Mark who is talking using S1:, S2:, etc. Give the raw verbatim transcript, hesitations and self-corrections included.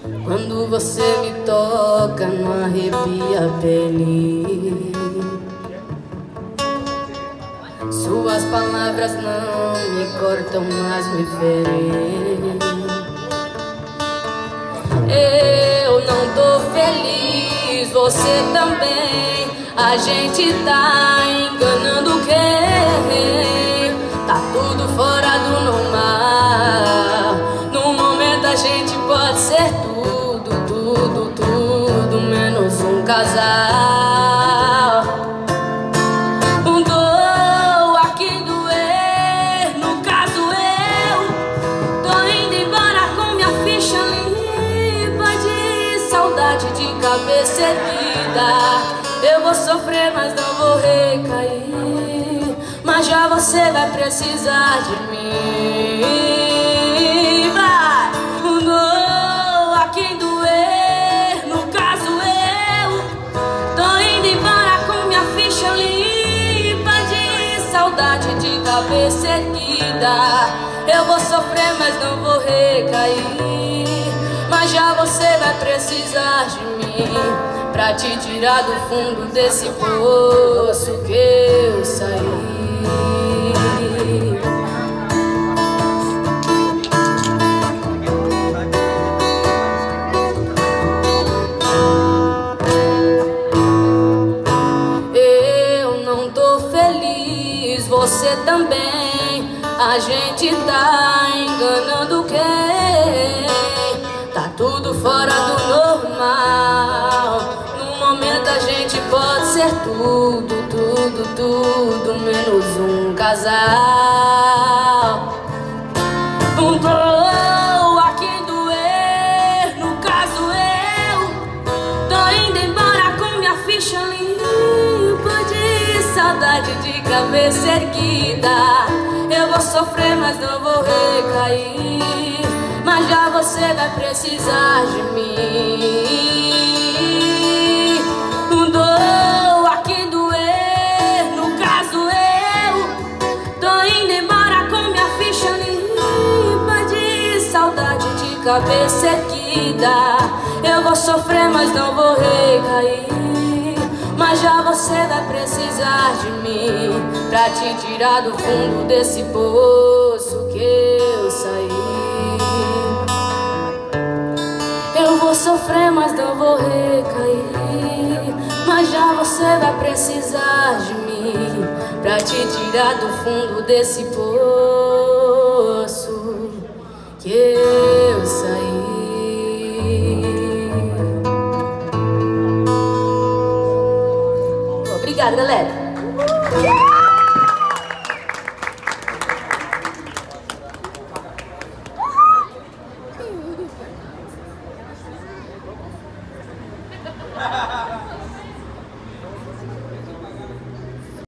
S1: Quando você me toca, não arrepia a pele. Suas palavras não me cortam, mas me ferem. Eu não tô feliz, você também. A gente tá enganando quem? Tá tudo fora do normal. No momento a gente pode ser tudo, tudo, tudo, menos um casal. Um dor aqui doer, no caso eu tô indo embora com minha ficha limpa de saudade, de cabeça erguida. Eu vou sofrer, mas não vou recair. Mas já você vai precisar de mim. Vai! Um dor aqui doer, no caso eu tô indo embora com minha ficha limpa de saudade, de cabeça erguida. Eu vou sofrer, mas não vou recair. Mas já você vai precisar de mim pra te tirar do fundo desse poço que eu saí. Eu não tô feliz, você também. A gente tá enganando quem? Tá tudo fora do normal. No momento a gente pode ser tudo, tudo, tudo, menos um casal. Um dor aqui doer, no caso eu tô indo embora com minha ficha limpa de saudade, de cabeça erguida. Eu vou sofrer, mas não vou recair. Mas já você vai precisar de mim. Um dor aqui doer, no caso eu tô indo embora com minha ficha limpa de saudade, de cabeça erguida. Eu vou sofrer, mas não vou recair. Mas já você vai precisar de mim pra te tirar do fundo desse poço que eu saí. Eu vou sofrer, mas não vou recair. Mas já você vai precisar de mim pra te tirar do fundo desse poço que eu saí. Obrigada, galera.
S2: Ha ha ha!